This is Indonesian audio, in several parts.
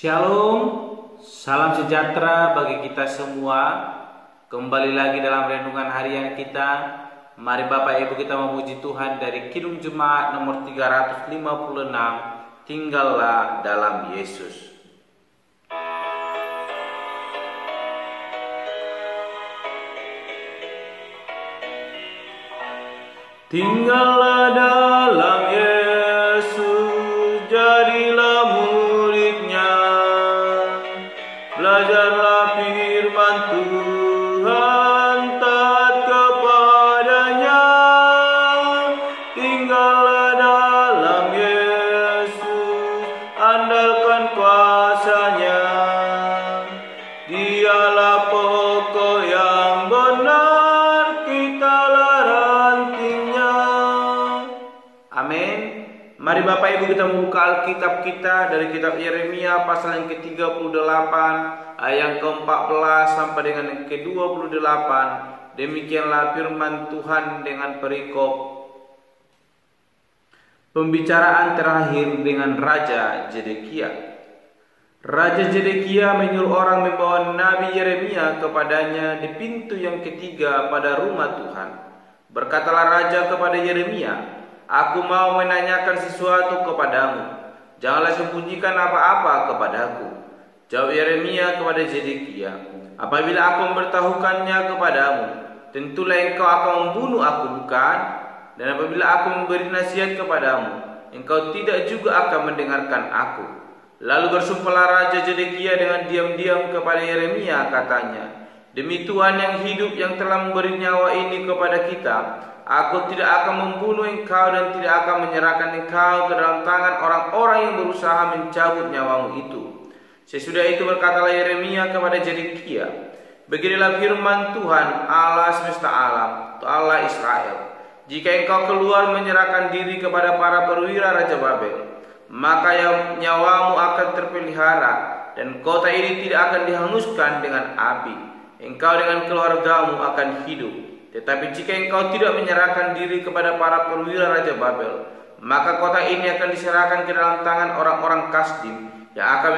Shalom, salam sejahtera bagi kita semua. Kembali lagi dalam renungan harian kita. Mari Bapak Ibu kita memuji Tuhan dari Kidung Jemaat nomor 356, Tinggallah dalam Yesus. Tinggallah dalam Yesus, jadilah muridnya. Belajarlah firman Tuhan, taat kepadanya. Tinggallah dalam Yesus, andalkan kuasanya. Dialah pokok yang benar, kitalah rantingnya. Amin. Mari Bapak Ibu kita membuka Alkitab kita dari kitab Yeremia pasal yang ke-38 ayat yang ke-14 sampai dengan yang ke-28. Demikianlah firman Tuhan dengan perikop pembicaraan terakhir dengan Raja Zedekia. Raja Zedekia menyuruh orang membawa Nabi Yeremia kepadanya di pintu yang ketiga pada rumah Tuhan. Berkatalah Raja kepada Yeremia, "Aku mau menanyakan sesuatu kepadamu. Janganlah sembunyikan apa-apa kepadaku." Jawab Yeremia kepada Zedekia, "Apabila aku memberitahukannya kepadamu, tentulah engkau akan membunuh aku, bukan? Dan apabila aku memberi nasihat kepadamu, engkau tidak juga akan mendengarkan aku." Lalu bersumpahlah Raja Zedekia dengan diam-diam kepada Yeremia, katanya, "Demi Tuhan yang hidup yang telah memberi nyawa ini kepada kita, aku tidak akan membunuh engkau dan tidak akan menyerahkan engkau ke dalam tangan orang-orang yang berusaha mencabut nyawamu itu." Sesudah itu berkatalah Yeremia kepada Zedekia, "Beginilah firman Tuhan Allah semesta alam, Allah Israel. Jika engkau keluar menyerahkan diri kepada para perwira Raja Babel, maka nyawamu akan terpelihara dan kota ini tidak akan dihanguskan dengan api. Engkau dengan keluargamu akan hidup. Tetapi jika engkau tidak menyerahkan diri kepada para perwira Raja Babel, maka kota ini akan diserahkan ke dalam tangan orang-orang Kasdim yang akan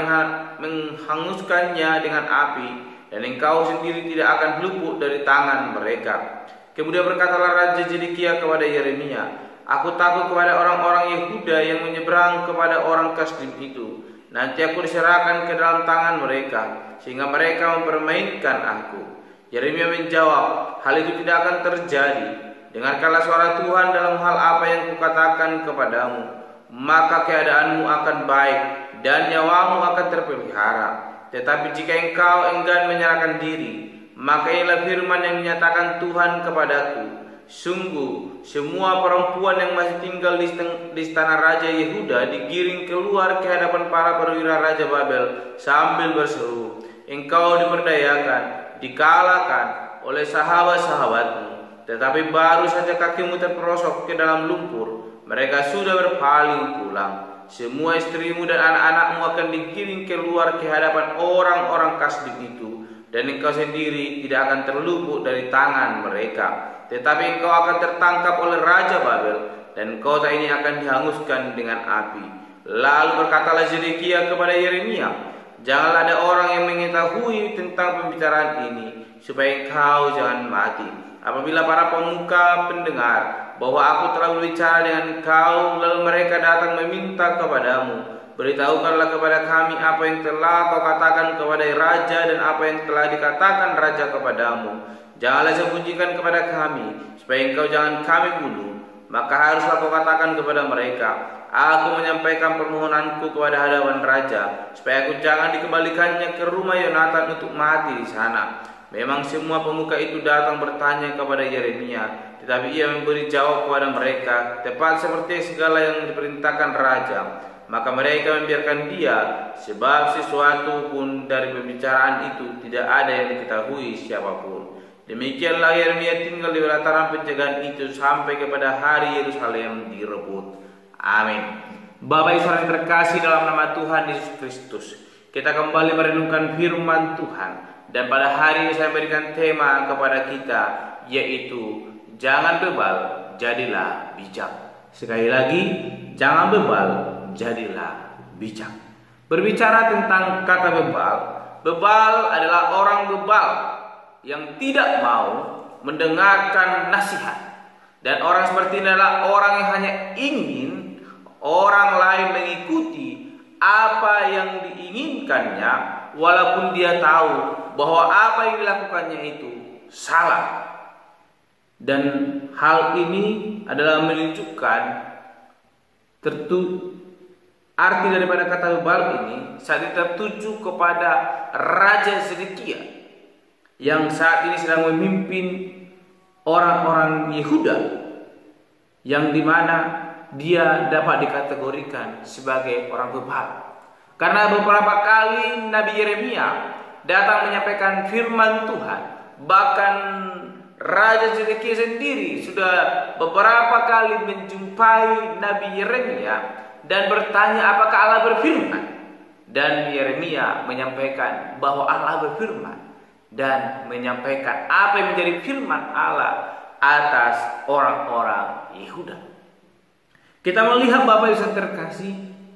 menghanguskannya dengan api, dan engkau sendiri tidak akan luput dari tangan mereka." Kemudian berkatalah Raja Zedekia kepada Yeremia, "Aku takut kepada orang-orang Yehuda yang menyeberang kepada orang Kasdim itu. Nanti aku diserahkan ke dalam tangan mereka, sehingga mereka mempermainkan aku." Yeremia menjawab, "Hal itu tidak akan terjadi. Dengarkanlah suara Tuhan dalam hal apa yang kukatakan kepadamu, maka keadaanmu akan baik dan nyawamu akan terpelihara. Tetapi jika engkau enggan menyerahkan diri, maka inilah firman yang dinyatakan Tuhan kepadaku. Sungguh, semua perempuan yang masih tinggal di istana Raja Yehuda digiring keluar ke hadapan para perwira Raja Babel sambil berseru, 'Engkau diperdayakan, dikalahkan oleh sahabat-sahabatmu.' Tetapi baru saja kakimu terperosok ke dalam lumpur, mereka sudah berpaling pulang. Semua istrimu dan anak-anakmu akan digiring keluar ke hadapan orang-orang Kasdim itu, dan engkau sendiri tidak akan terluput dari tangan mereka. Tetapi engkau akan tertangkap oleh Raja Babel, dan kota ini akan dihanguskan dengan api." Lalu berkatalah Zedekia kepada Yeremia, "Janganlah ada orang yang mengetahui tentang pembicaraan ini, supaya engkau jangan mati. Apabila para pemuka pendengar bahwa aku telah berbicara dengan engkau, lalu mereka datang meminta kepadamu, beritahukanlah kepada kami apa yang telah kau katakan kepada raja dan apa yang telah dikatakan raja kepadamu. Janganlah sembunyikan kepada kami, supaya engkau jangan kami bunuh. Maka haruslah kau katakan kepada mereka, aku menyampaikan permohonanku kepada hadapan raja, supaya aku jangan dikembalikannya ke rumah Yonatan untuk mati di sana." Memang semua pemuka itu datang bertanya kepada Yeremia, tetapi ia memberi jawab kepada mereka tepat seperti segala yang diperintahkan raja. Maka mereka membiarkan dia, sebab sesuatu pun dari pembicaraan itu tidak ada yang diketahui siapapun. Demikianlah Yeremia tinggal di pelataran penjagaan itu sampai kepada hari Yerusalem direbut. Amin. Bapak Ibu yang terkasih dalam nama Tuhan Yesus Kristus, kita kembali merenungkan firman Tuhan. Dan pada hari ini saya berikan tema kepada kita, yaitu jangan bebal, jadilah bijak. Sekali lagi, jangan bebal, jadilah bijak. Berbicara tentang kata bebal, bebal adalah orang bebal yang tidak mau mendengarkan nasihat. Dan orang seperti ini adalah orang yang hanya ingin orang lain mengikuti apa yang diinginkannya, walaupun dia tahu bahwa apa yang dilakukannya itu salah. Dan hal ini adalah menunjukkan arti daripada kata bebal ini saat ini tertuju kepada Raja Zedekia yang saat ini sedang memimpin orang-orang Yehuda, yang dimana dia dapat dikategorikan sebagai orang bebal. Karena beberapa kali Nabi Yeremia datang menyampaikan firman Tuhan. Bahkan Raja Zedekia sendiri sudah beberapa kali menjumpai Nabi Yeremia dan bertanya apakah Allah berfirman. Dan Yeremia menyampaikan bahwa Allah berfirman dan menyampaikan apa yang menjadi firman Allah atas orang-orang Yehuda. Kita melihat Bapak Ibu terkasih,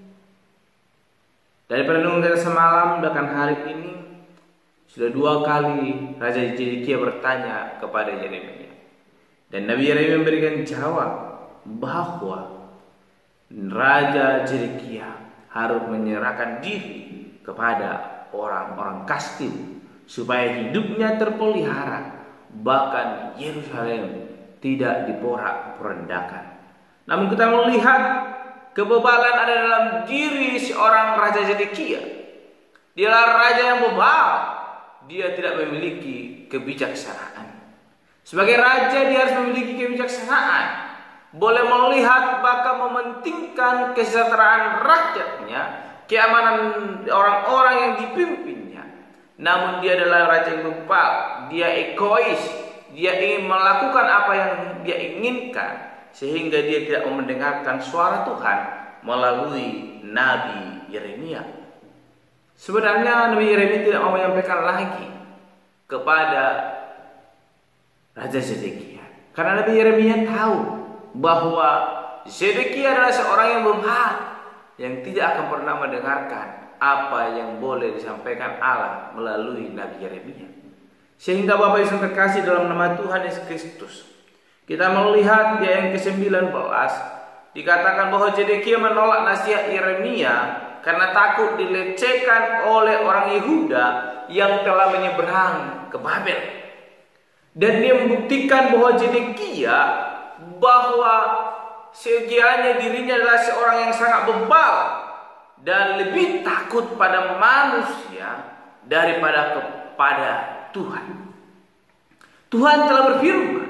dari perenungan kita semalam bahkan hari ini sudah 2 kali Raja Zedekia bertanya kepada Yeremia, dan Nabi Yeremia memberikan jawab bahwa Raja Zedekia harus menyerahkan diri kepada orang-orang Kastim supaya hidupnya terpelihara, bahkan Yerusalem tidak diporak-porandakan. Namun kita melihat kebebalan ada dalam diri seorang Raja Zedekia. Dia adalah raja yang bebal. Dia tidak memiliki kebijaksanaan. Sebagai raja dia harus memiliki kebijaksanaan. Boleh melihat bahkan mementingkan kesejahteraan rakyatnya, keamanan orang-orang yang dipimpinnya. Namun dia adalah raja yang bebal. Dia egois. Dia ingin melakukan apa yang dia inginkan, sehingga dia tidak mau mendengarkan suara Tuhan melalui Nabi Yeremia. Sebenarnya Nabi Yeremia tidak mau menyampaikan lagi kepada Raja Zedekia, karena Nabi Yeremia tahu bahwa Zedekia adalah seorang yang bebal, yang tidak akan pernah mendengarkan apa yang boleh disampaikan Allah melalui Nabi Yeremia. Sehingga Bapak Ibu terkasih dalam nama Tuhan Yesus Kristus, kita melihat di ayat ke-19 dikatakan bahwa Zedekia menolak nasihat Yeremia karena takut dilecehkan oleh orang Yehuda yang telah menyeberang ke Babel. Dan dia membuktikan bahwa Zedekia bahwa sekiranya dirinya adalah seorang yang sangat bebal dan lebih takut pada manusia daripada kepada Tuhan. Tuhan telah berfirman,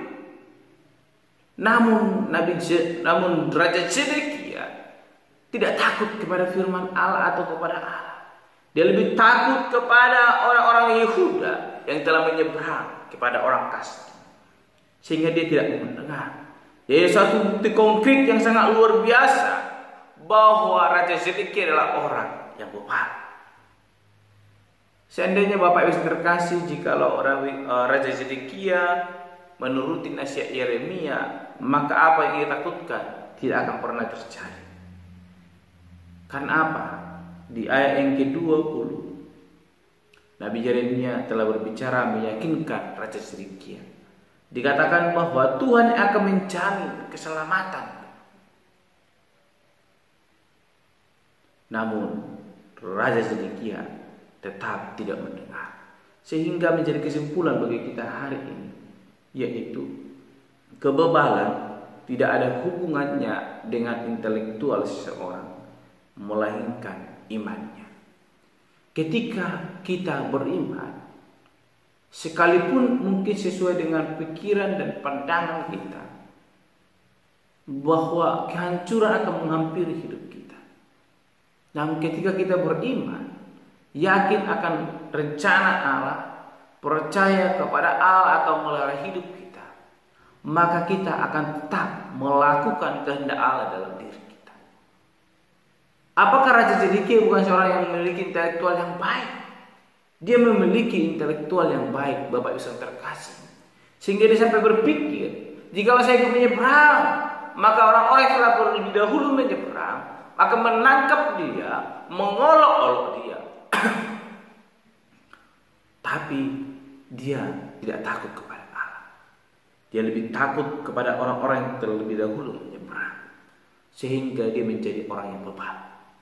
namun Raja Zedekia tidak takut kepada firman Allah atau kepada Allah. Dia lebih takut kepada orang-orang Yehuda yang telah menyeberang kepada orang Kastim, sehingga dia tidak mendengar. Jadi satu bukti konkret yang sangat luar biasa bahwa Raja Zedekia adalah orang yang bebal. Seandainya Bapak Ibu terkasih, jikalau Raja Zedekia menuruti nasihat Yeremia, maka apa yang ia takutkan tidak akan pernah terjadi. Karena apa? Di ayat yang ke-20 Nabi Yeremia telah berbicara meyakinkan Raja Zedekia. Dikatakan bahwa Tuhan akan menjamin keselamatan. Namun Raja Zedekia tetap tidak mendengar, sehingga menjadi kesimpulan bagi kita hari ini, yaitu kebebalan tidak ada hubungannya dengan intelektual seseorang, melainkan imannya. Ketika kita beriman, sekalipun mungkin sesuai dengan pikiran dan pandangan kita bahwa kehancuran akan menghampiri hidup kita, namun ketika kita beriman, yakin akan rencana Allah, percaya kepada Allah akan memelihara hidup kita, maka kita akan tetap melakukan kehendak Allah dalam diri kita. Apakah Raja Zedekia bukan seorang yang memiliki intelektual yang baik? Dia memiliki intelektual yang baik, Bapak Ibu terkasih, sehingga dia sampai berpikir, jika saya menyeberang, maka orang-orang yang telah terlebih dahulu menyeberang, akan menangkap dia, mengolok-olok dia. Tapi dia tidak takut kepada Allah. Dia lebih takut kepada orang-orang yang terlebih dahulu menyeberang, sehingga dia menjadi orang yang bebal.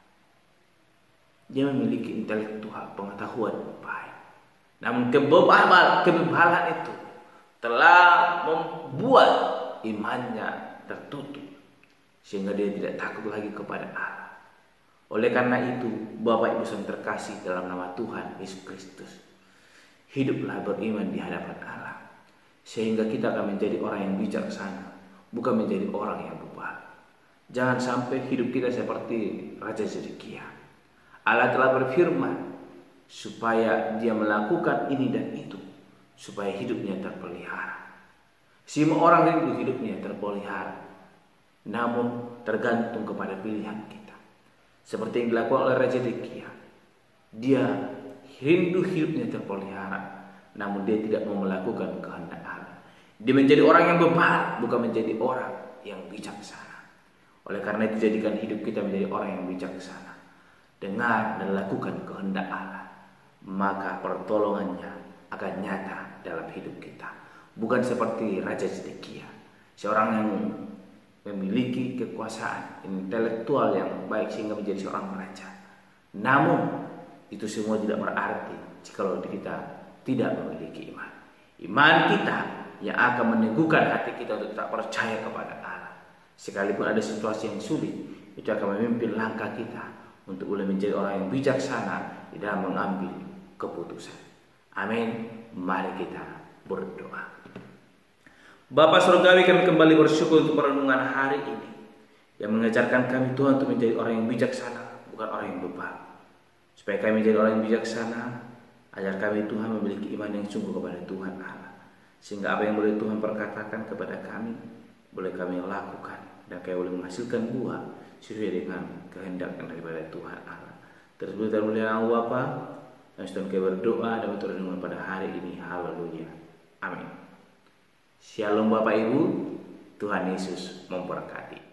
Dia memiliki intelektual, pengetahuan yang baik. Namun kebebalan itu telah membuat imannya tertutup, sehingga dia tidak takut lagi kepada Allah. Oleh karena itu, Bapak Ibu yang terkasih dalam nama Tuhan Yesus Kristus, hiduplah beriman di hadapan Allah, sehingga kita akan menjadi orang yang bijaksana, bukan menjadi orang yang bebal. Jangan sampai hidup kita seperti Raja Zedekia. Allah telah berfirman supaya dia melakukan ini dan itu, supaya hidupnya terpelihara. Semua orang rindu hidupnya terpelihara, namun tergantung kepada pilihan kita. Seperti yang dilakukan oleh Raja Zedekia, dia rindu hidupnya terpelihara, namun dia tidak mau melakukan kehendak Allah. Dia menjadi orang yang bebal, bukan menjadi orang yang bijaksana. Oleh karena itu, jadikan hidup kita menjadi orang yang bijaksana. Dengar dan lakukan kehendak Allah, maka pertolongannya akan nyata dalam hidup kita. Bukan seperti Raja Zedekia, seorang yang memiliki kekuasaan intelektual yang baik sehingga menjadi seorang raja. Namun itu semua tidak berarti jika kita tidak memiliki iman. Iman kita yang akan meneguhkan hati kita untuk tak percaya kepada Allah. Sekalipun ada situasi yang sulit, itu akan memimpin langkah kita untuk boleh menjadi orang yang bijaksana di dalam mengambil keputusan. Amin. Mari kita berdoa. Bapa Surgawi, kami kembali bersyukur untuk perenungan hari ini yang mengajarkan kami Tuhan untuk menjadi orang yang bijaksana, bukan orang yang bebal. Supaya kami menjadi orang yang bijaksana, ajar kami Tuhan memiliki iman yang sungguh kepada Tuhan Allah, sehingga apa yang boleh Tuhan perkatakan kepada kami boleh kami lakukan, dan kami boleh menghasilkan buah sesuai dengan kehendak daripada Tuhan Allah. Tersebut dan mulia Allah Bapa, dan sedang kami berdoa dan berrenungan pada hari ini. Haleluya. Amin. Shalom Bapak Ibu, Tuhan Yesus memberkati.